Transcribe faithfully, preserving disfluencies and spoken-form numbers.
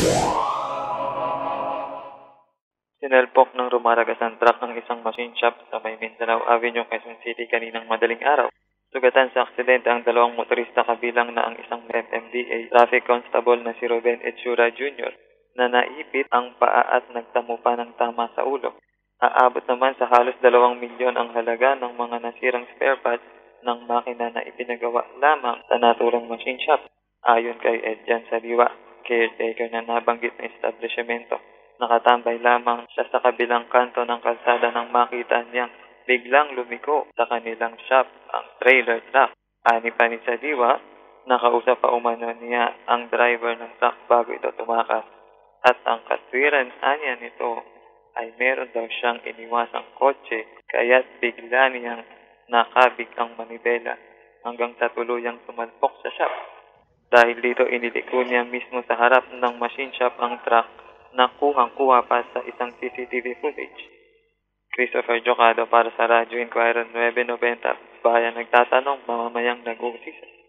Sinelpok ng rumaragasang truck ang isang machine shop sa may Mindanao Avenue, Quezon City kaninang madaling araw. Sugatan sa aksidente ang dalawang motorista kabilang na ang isang M M D A traffic constable na si Ruben Etsura Junior na naipit ang paa at nagtamo pa ng tama sa ulo. Aabot naman sa halos dalawang milyon ang halaga ng mga nasirang spare parts ng makina na ipinagawa lamang sa naturang machine shop. Ayon kay Edjan Saliwa, caretaker na nabanggit na establishmento, nakatambay lamang siya sa kabilang kanto ng kalsada nang makita niyang biglang lumiko sa kanilang shop ang trailer truck. Ani pa ni Saliwa, nakausap pa umano niya ang driver ng truck bago ito tumakas. At ang katwiran anya nito ay meron daw siyang iniwasang kotse kaya't bigla niyang nakabig ang manibela hanggang sa tuluyang tumalpok sa shop. Dahil dito iniliko niya mismo sa harap ng machine shop ang truck na kuhang-kuha pa sa isang C C T V footage. Christopher Jocado para sa Radyo Inquirer nine ninety, bayan nagtatanong, mamamayang nag-uusisa.